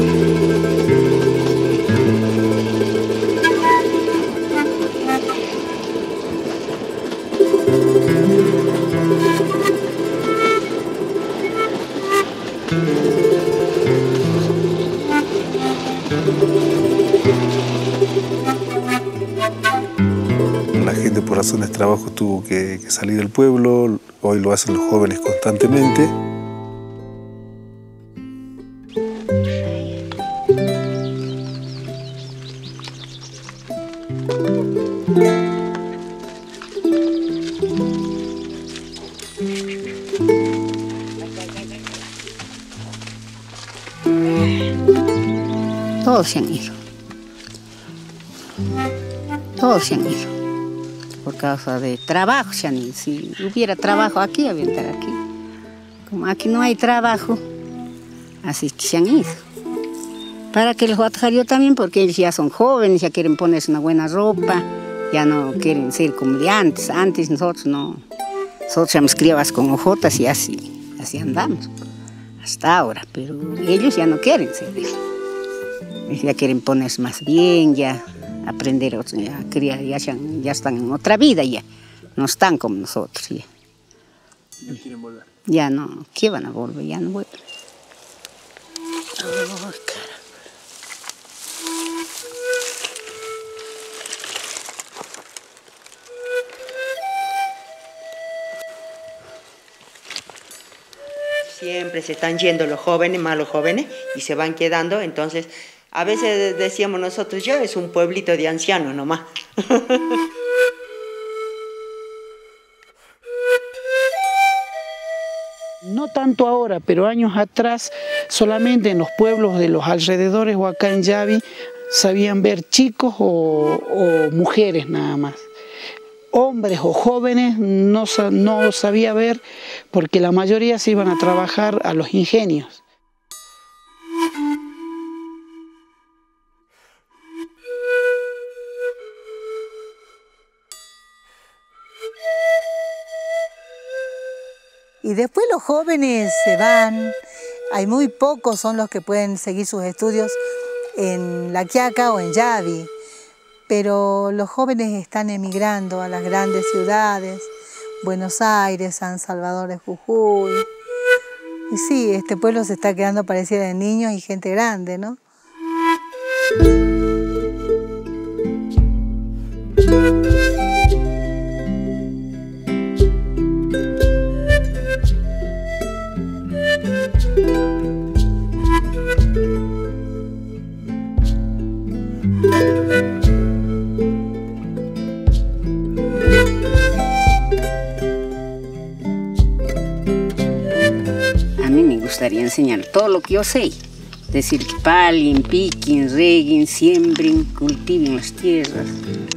La gente por razones de trabajo tuvo que salir del pueblo, hoy lo hacen los jóvenes constantemente. Todos se han ido. Todos se han ido. Por causa de trabajo se han ido. Si hubiera trabajo aquí, había que estar aquí. Como aquí no hay trabajo, así que se han ido. Para que los huatajarios también, porque ellos ya son jóvenes, ya quieren ponerse una buena ropa, ya no quieren ser como de antes. Antes nosotros no. Nosotros éramos criadas con hojotas y así andamos. Hasta ahora, pero ellos ya no quieren ser. Ellos ya quieren ponerse más bien, ya aprender, ya están en otra vida, ya no están como nosotros. Ya ¿No quieren volver? Ya no, ¿qué van a volver? Ya no vuelven. Oh, caramba. Siempre se están yendo los jóvenes, malos jóvenes, y se van quedando. Entonces, a veces decíamos nosotros, ya es un pueblito de ancianos nomás. No tanto ahora, pero años atrás, solamente en los pueblos de los alrededores o acá en Yavi, sabían ver chicos o mujeres nada más. Hombres o jóvenes no sabía ver porque la mayoría se iban a trabajar a los ingenios. Y después los jóvenes se van, hay muy pocos son los que pueden seguir sus estudios en La Quiaca o en Yavi, pero los jóvenes están emigrando a las grandes ciudades, Buenos Aires, San Salvador de Jujuy. Y sí, este pueblo se está quedando parecido de niños y gente grande, ¿no? A mí me gustaría enseñar todo lo que yo sé. Decir que palien, piquen, reguen, siembren, cultiven las tierras.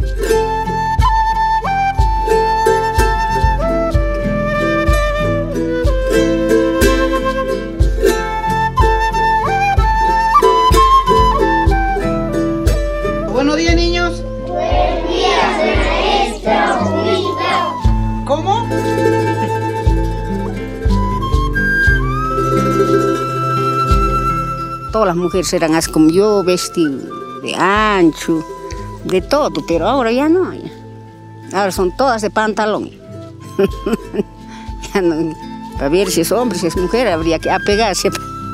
Buenos días, niños. Buenos días, maestro. ¿Cómo? Todas las mujeres eran así como yo, vestido de ancho, de todo, pero ahora ya no. Ahora son todas de pantalón. Ya no, para ver si es hombre, si es mujer, habría que apegarse.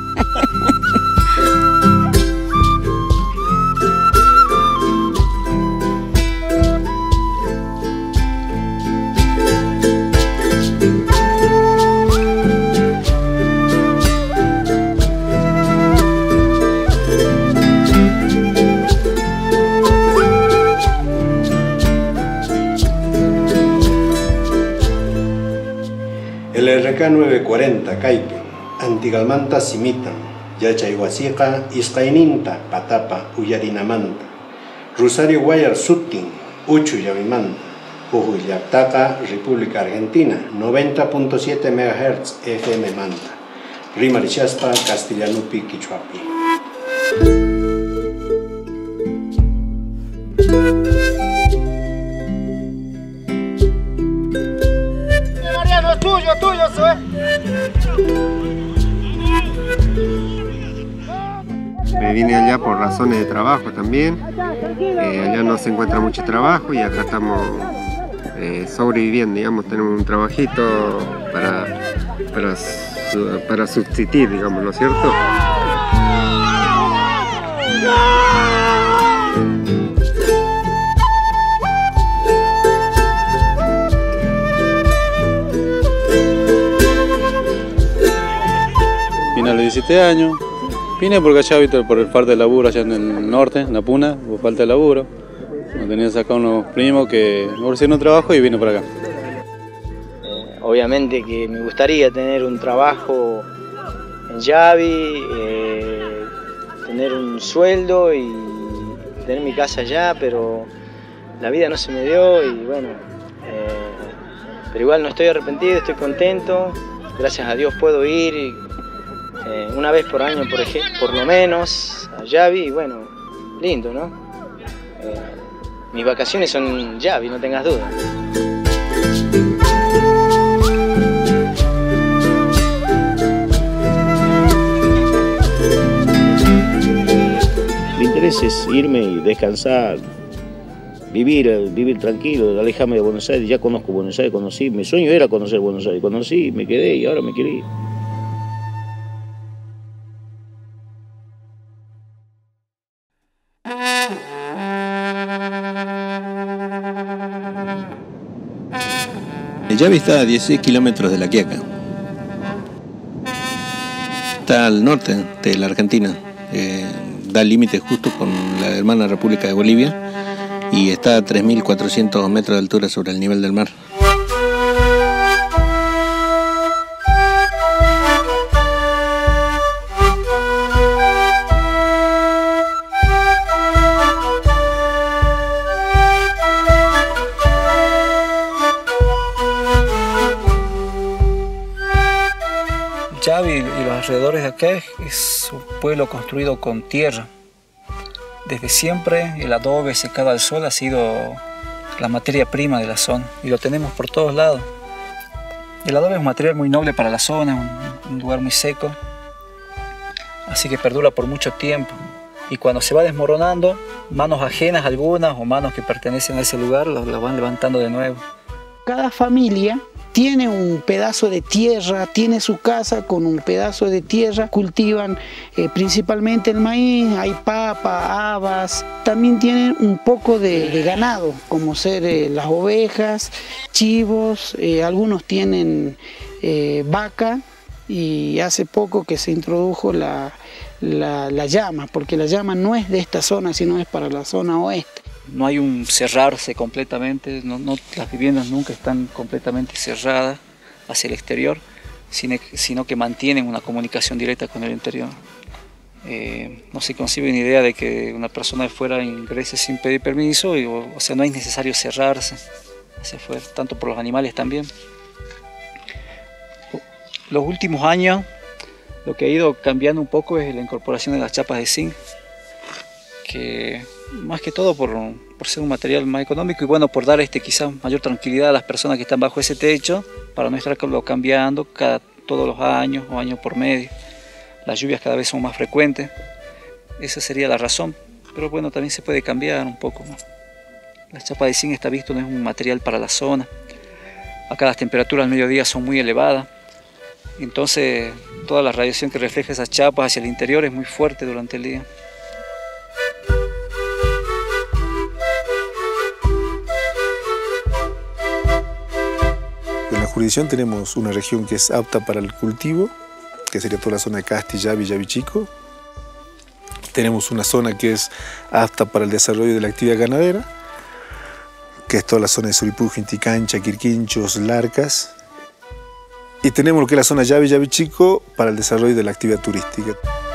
El RK 940 Caipe, Antigalmanta Simitan, Yachayhuasiqa Isqayninta Patapa Uyarinamanta, Rosario Guayar Sutin, Uchu Yavimanta, Jujullaptaqa, República Argentina, 90.7 MHz FM Manta, Rimarichaspa, Castellanupi, Quichuapi. Tuyo, vine allá por razones de trabajo también. Allá no se encuentra mucho trabajo y acá estamos sobreviviendo, digamos, tenemos un trabajito para subsistir, digamos, ¿no es cierto? Vine a los 17 años, vine porque allá, viste, por el falta de laburo allá en el norte, en la Puna, por falta de laburo. Me tenían sacado unos primos que me ofrecieron un trabajo y vine para acá. Obviamente que me gustaría tener un trabajo en Yavi, tener un sueldo y tener mi casa allá, pero la vida no se me dio y bueno, pero igual no estoy arrepentido, estoy contento, gracias a Dios puedo ir una vez por año, por lo menos, a Yavi y bueno, lindo, ¿no? Mis vacaciones son en Yavi, no tengas duda. Mi interés es irme y descansar, vivir tranquilo, alejarme de Buenos Aires. Ya conozco Buenos Aires, conocí, mi sueño era conocer Buenos Aires, conocí, me quedé y ahora me quiero ir. Yavi está a 16 kilómetros de La Quiaca. Está al norte de la Argentina. Da límite justo con la hermana República de Bolivia y está a 3.400 metros de altura sobre el nivel del mar. Yavi y los alrededores de acá es un pueblo construido con tierra. Desde siempre el adobe secado al sol ha sido la materia prima de la zona y lo tenemos por todos lados. El adobe es un material muy noble para la zona, un lugar muy seco, así que perdura por mucho tiempo. Y cuando se va desmoronando, manos ajenas algunas o manos que pertenecen a ese lugar lo van levantando de nuevo. Cada familia tiene un pedazo de tierra, tiene su casa con un pedazo de tierra, cultivan principalmente el maíz, hay papa, habas, también tienen un poco de ganado, como ser las ovejas, chivos, algunos tienen vaca y hace poco que se introdujo la llama, porque la llama no es de esta zona, sino es para la zona oeste. No hay un cerrarse completamente, las viviendas nunca están completamente cerradas hacia el exterior, sino que mantienen una comunicación directa con el interior. No se concibe una idea de que una persona de fuera ingrese sin pedir permiso, o sea, no es necesario cerrarse hacia afuera, tanto por los animales también. Los últimos años lo que ha ido cambiando un poco es la incorporación de las chapas de zinc, que más que todo por ser un material más económico y bueno, por dar quizás mayor tranquilidad a las personas que están bajo ese techo, para no estarlo cambiando todos los años o año por medio. Las lluvias cada vez son más frecuentes, esa sería la razón, pero bueno, también se puede cambiar un poco, ¿no? La chapa de zinc está visto, no es un material para la zona. Acá las temperaturas al mediodía son muy elevadas, entonces toda la radiación que refleja esas chapas hacia el interior es muy fuerte durante el día. En la jurisdicción tenemos una región que es apta para el cultivo, que sería toda la zona de Casti, Yavi, Yavi Chico. Tenemos una zona que es apta para el desarrollo de la actividad ganadera, que es toda la zona de Suripú, Inticancha, Quirquinchos, Larcas. Y tenemos lo que es la zona Yavi, Yavi Chico para el desarrollo de la actividad turística.